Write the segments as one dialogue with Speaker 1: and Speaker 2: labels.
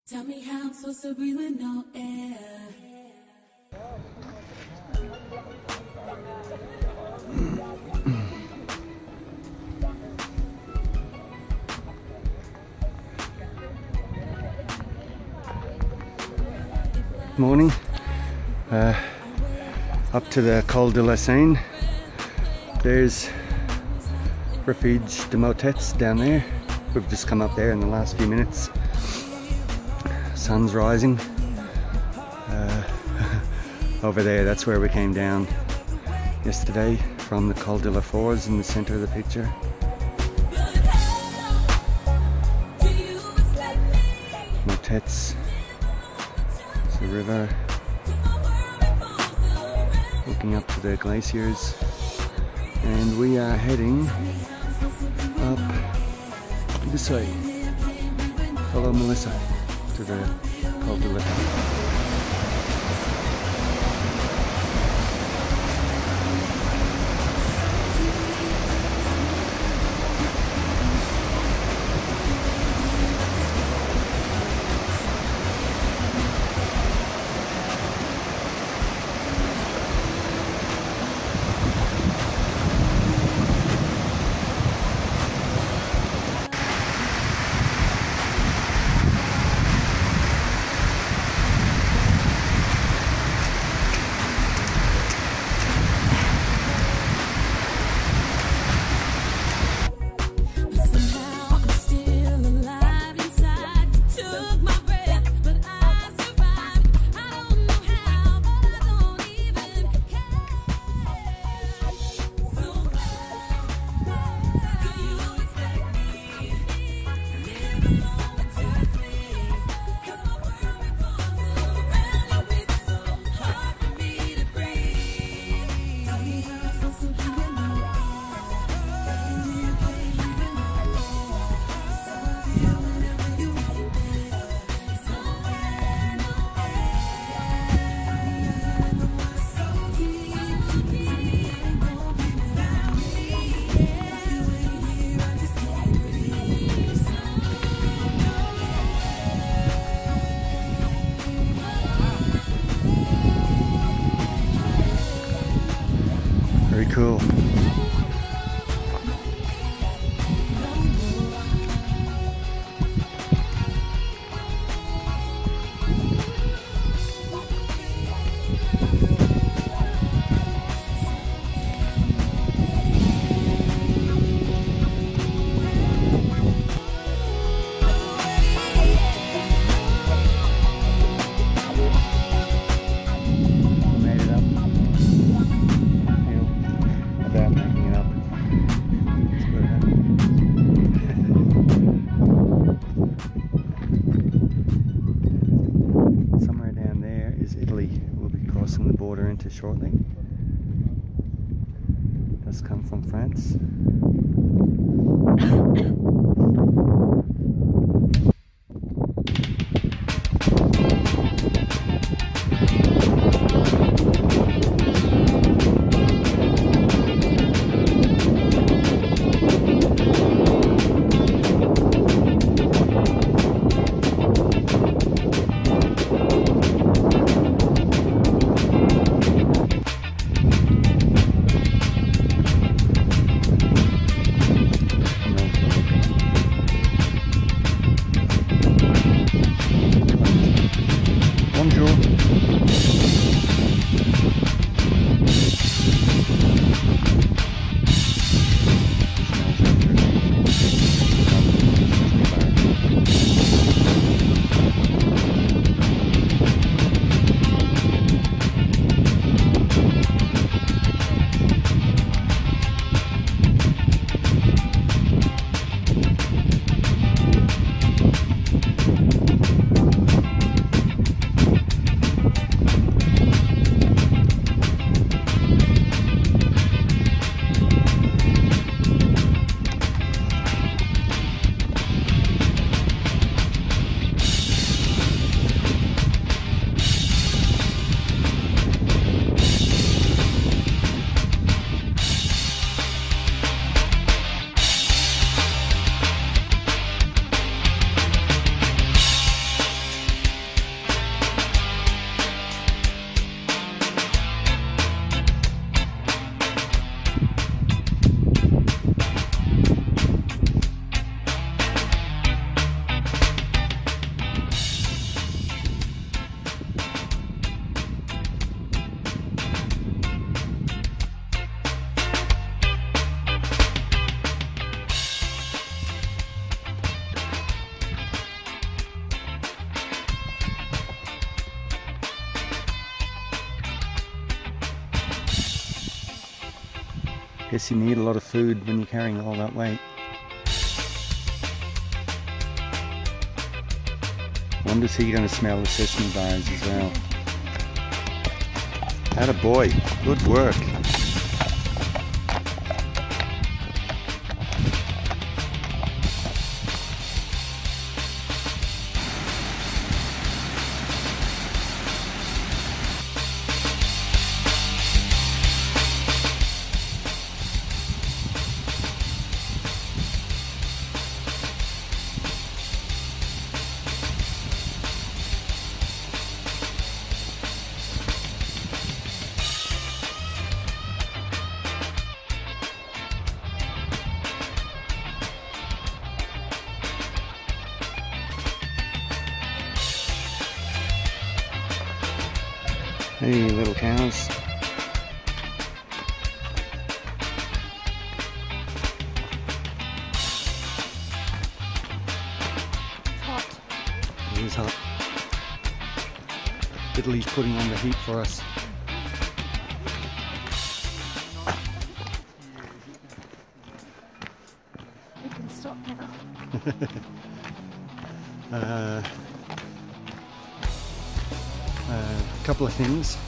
Speaker 1: Tell me how I'm supposed to breathe with no air.
Speaker 2: Morning, up to the Col De La Seigne. There's Refuge de Mottets down there. We've just come up there in the last few minutes. Sun's rising. Over there, that's where we came down yesterday from the Col de la Fours in the centre of the picture. Mottets. The river, looking up to the glaciers, and we are heading up this way. Follow Melissa to the Col de la Seigne. Very cool. Shortly. Does come from France. Guess you need a lot of food when you're carrying all that weight. Wonder if he's going to smell the sesame bars as well. Atta boy, good work. Hey, little cows.
Speaker 3: It's hot.
Speaker 2: It is hot. Italy's putting on the heat for us.
Speaker 3: We can stop now.
Speaker 2: A couple of things.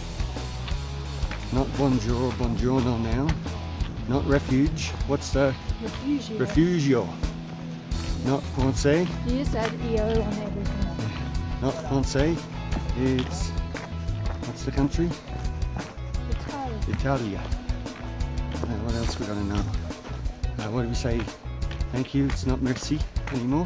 Speaker 2: Not bonjour, buongiorno now. Not refuge. What's the
Speaker 3: Refugio.
Speaker 2: Refugio? Not français.
Speaker 3: You just add EO on everything.
Speaker 2: Not français. It's what's the country?
Speaker 3: Italy.
Speaker 2: Italia. What else we gotta know? What do we say? Thank you. It's not merci anymore.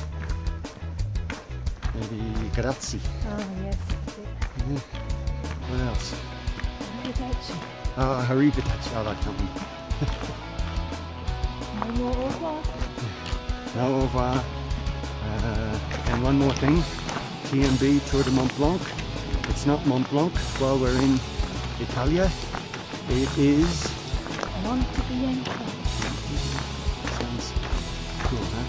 Speaker 2: Maybe grazie.
Speaker 3: Oh yes, that's it.
Speaker 2: Yeah. What else?
Speaker 3: Arrivederci.
Speaker 2: Oh, arrivederci. I like that one.
Speaker 3: No more au revoir.
Speaker 2: No au revoir. And one more thing. TMB Tour de Mont Blanc. It's not Mont Blanc while we're in Italia. It is.
Speaker 3: I want to be in.
Speaker 2: Sounds cool, huh?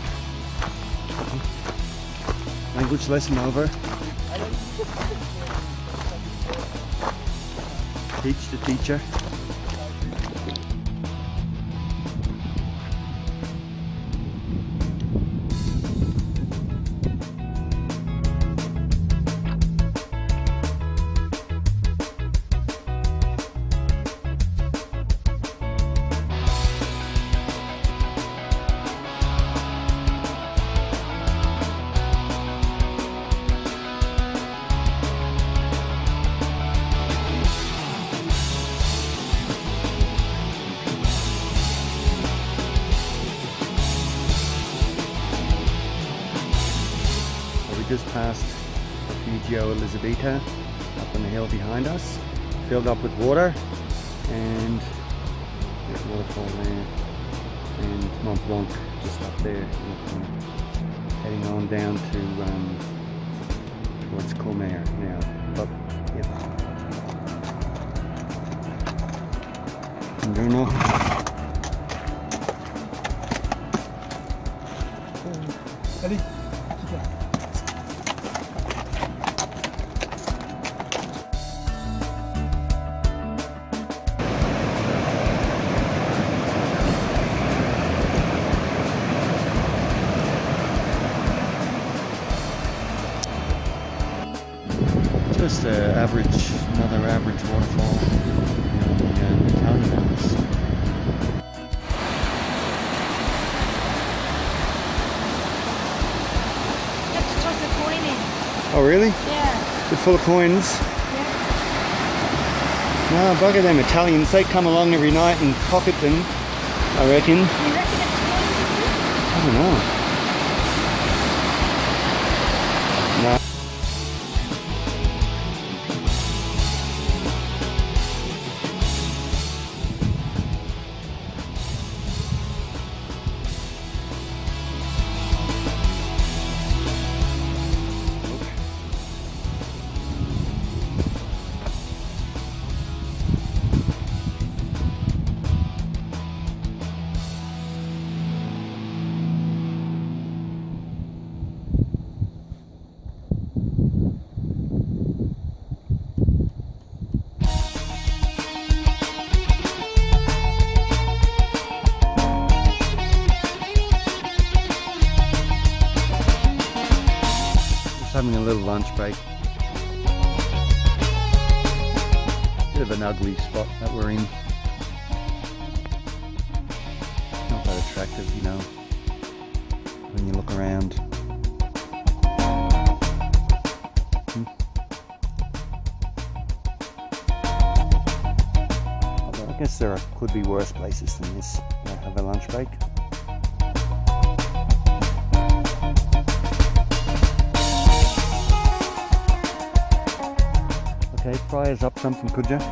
Speaker 2: Language lesson over. Teach the teacher. Just past Refugio Elizabetta up on the hill behind us, filled up with water, and there's a waterfall there, and Mont Blanc just up there, heading on down to towards Courmayeur now. But yeah, buongiorno.
Speaker 4: Allez.
Speaker 2: Just another average waterfall in the Italian Alps.
Speaker 3: You have to toss a coin in.
Speaker 2: Oh really?
Speaker 3: Yeah.
Speaker 2: It's full of coins?
Speaker 3: Yeah.
Speaker 2: No, bugger them Italians, they come along every night and pocket them, I reckon.
Speaker 3: You reckon it's coins?
Speaker 2: I don't know. No. Just having a little lunch break. Bit of an ugly spot that we're in. Not that attractive, you know, when you look around. Although I guess there could be worse places than this that have a lunch break. Okay, fry us up something, could you?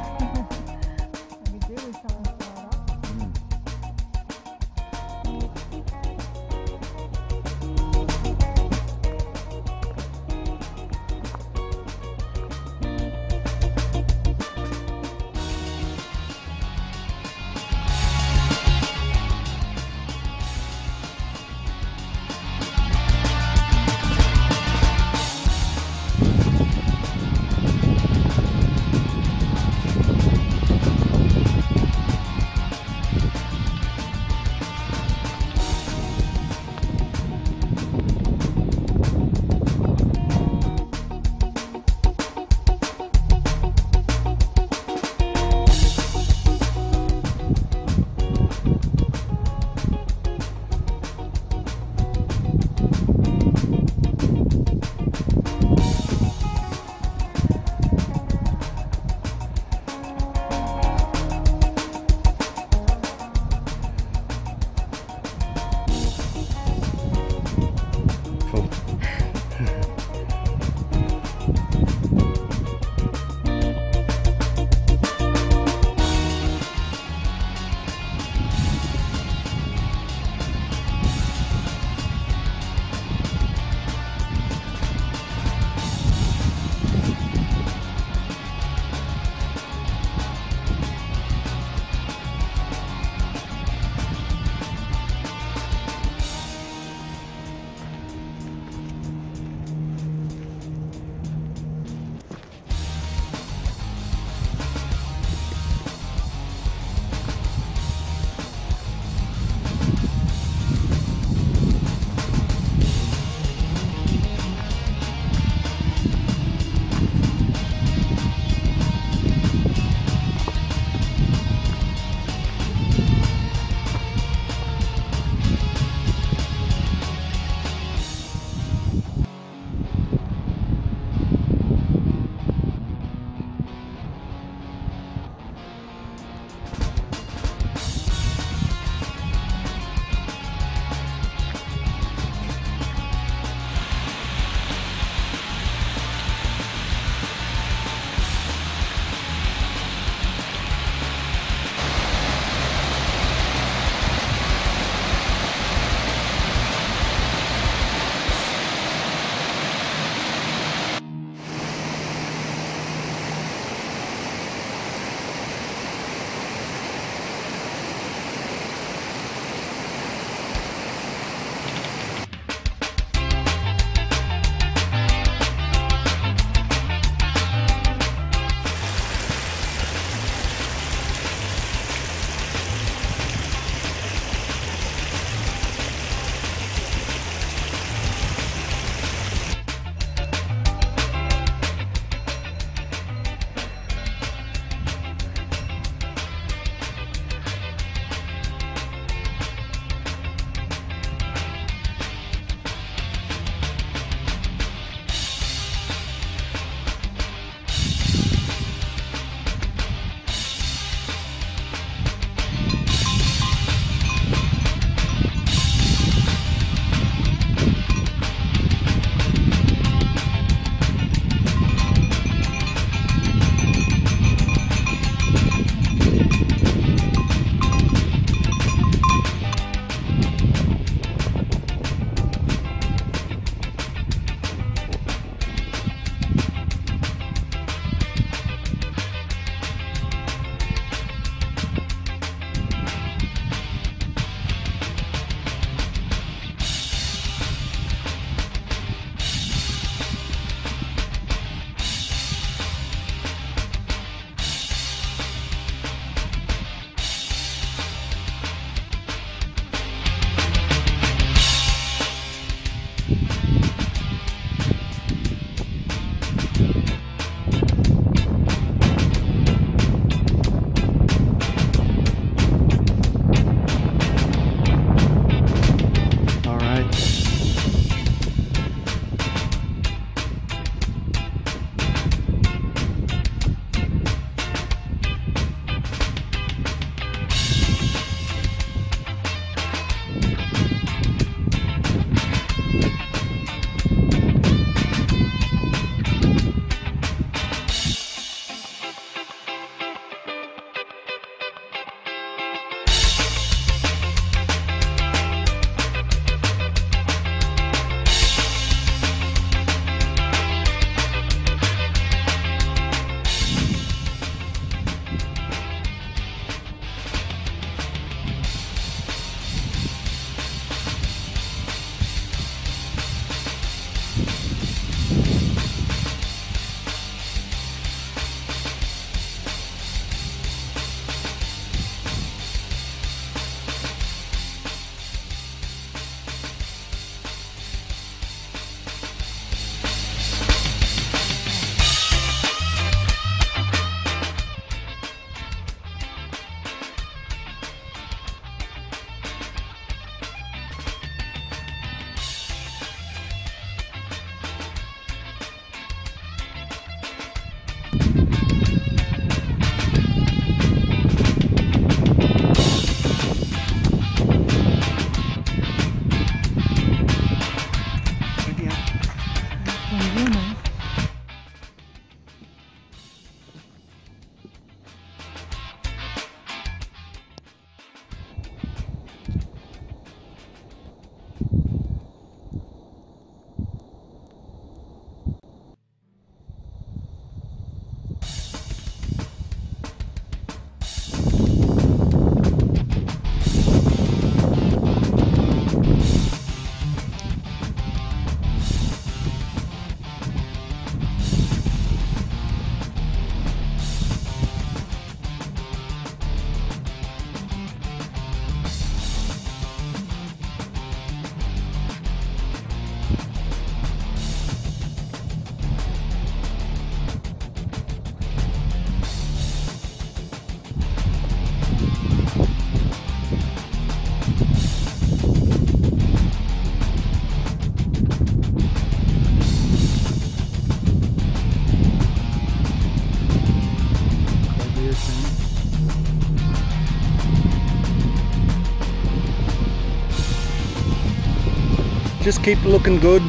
Speaker 2: Just keep looking good.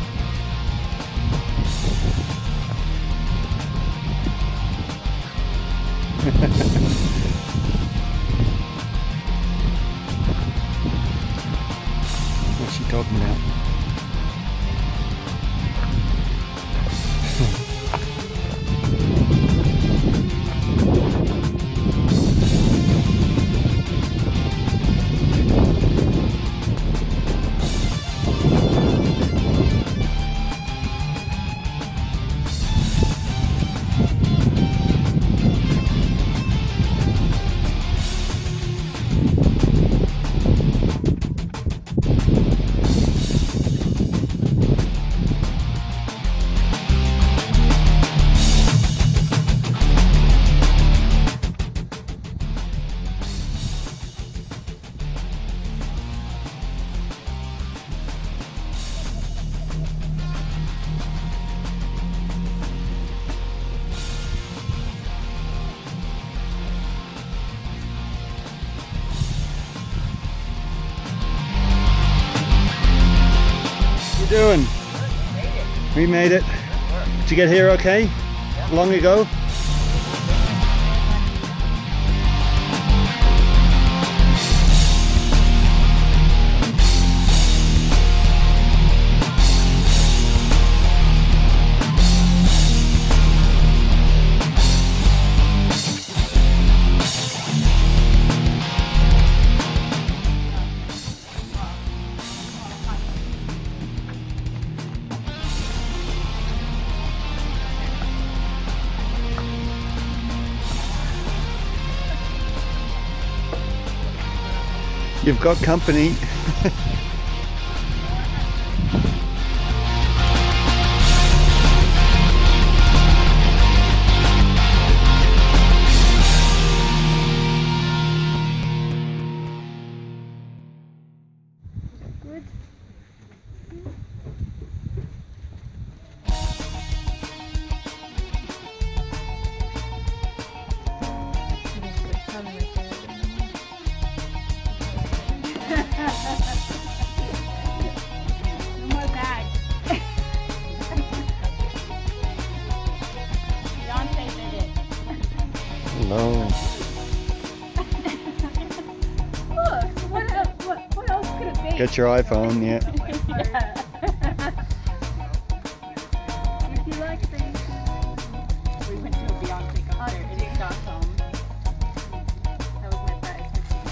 Speaker 2: What's she talking about? Doing? We made it. Did you get here okay? Long ago? You've got company. Hello.
Speaker 3: Look, what else could it be?
Speaker 2: Get your iPhone, yeah.
Speaker 3: If you like things. We went to a Beyonce concert in Stockholm. That was my prize for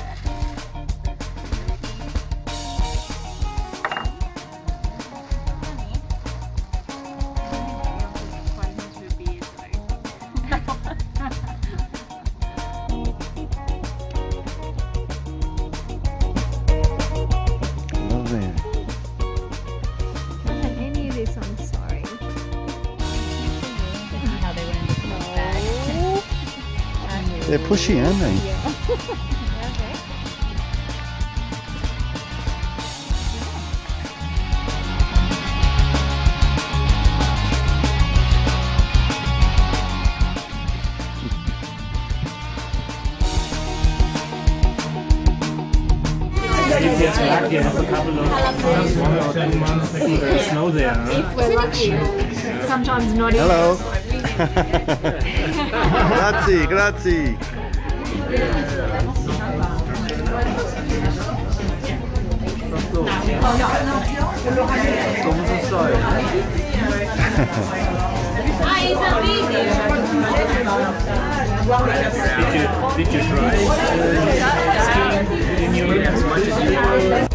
Speaker 2: They're pushy, aren't they?
Speaker 5: you have a couple of months, 1 or 2 months, there's snow there. Huh?
Speaker 3: If we're lucky. Sometimes not even.
Speaker 2: Hello. Grazie, grazie.
Speaker 5: Did you try skiing in Europe as much as you?